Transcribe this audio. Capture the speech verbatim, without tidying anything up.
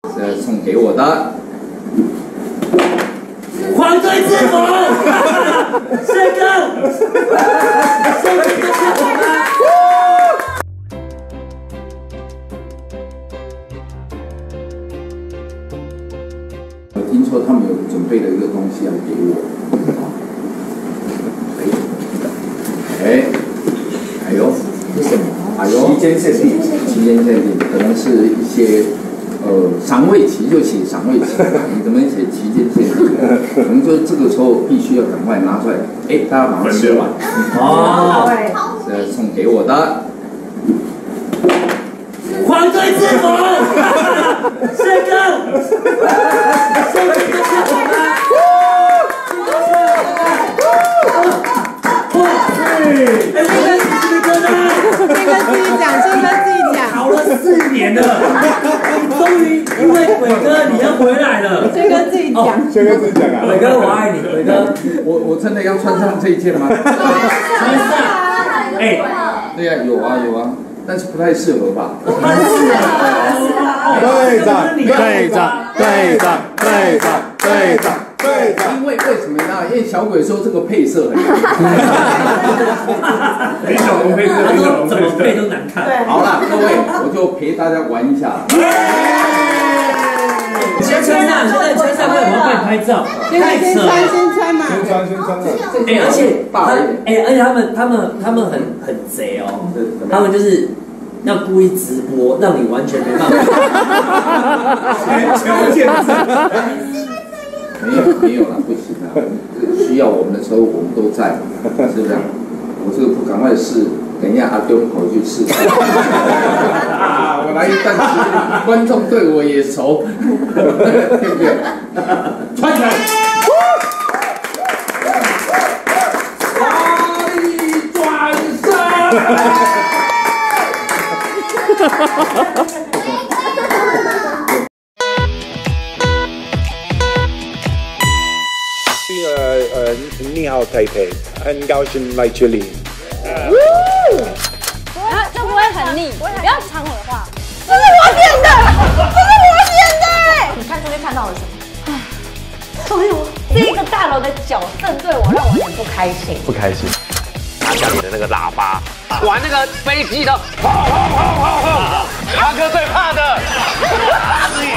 这送给我的黄队制服，帅哥，送给这些伙伴。 我听说他们有准备了一个东西要给我，哎，哎呦，这是什么？哎呦，期间限定，期间限定，可能是一些。 呃，赏味期就写赏味期，你怎么写期间限定？可能就这个时候必须要赶快拿出来，哎，大家马上吃完。哦，这送给我的黄队制服，帅哥，送给这些伙伴。哇塞！哎，这个是你哥的， 这个自己讲，这个自己讲。 熬了四年了。 终于，因为伟哥你要回来了， 这个自己讲， 这个自己讲啊。 伟哥我爱你，伟哥， 我我真的要穿上这一件吗？ 穿上，哎， 对呀，有啊有啊，但是不太适合吧？ 队长，队长，队长，队长，队长，队长。 因为为什么呢？因为小鬼说这个配色很难。 李小龙配色，李小龙怎么配都难看。 好了，各位，我就陪大家玩一下。 先穿上，现在穿上，我要帮你拍照。 太扯了！先穿嘛。 先穿，先穿的。 哎，而且他，哎，而且他们，他们，他们很很贼哦。他们就是要故意直播，让你完全没办法。 全球见证。 没有没有了，不行了。需要我们的时候，我们都在，是不是？我这个不赶快试。 等一下，阿丢跑去试。啊，我来一段时，观众对我也熟，对不对？穿起来！华丽转身！ 呃呃，你好，台北，很高兴来这里。 啊，这不会很腻，不要抢我的话。这是我点的，这是我点的。你看这边看到了什么？哎呦，这个大楼的矫正对我让我很不开心。 不开心。拿家里的那个喇叭，玩那个飞机的，轰轰轰轰轰！阿哥最怕的。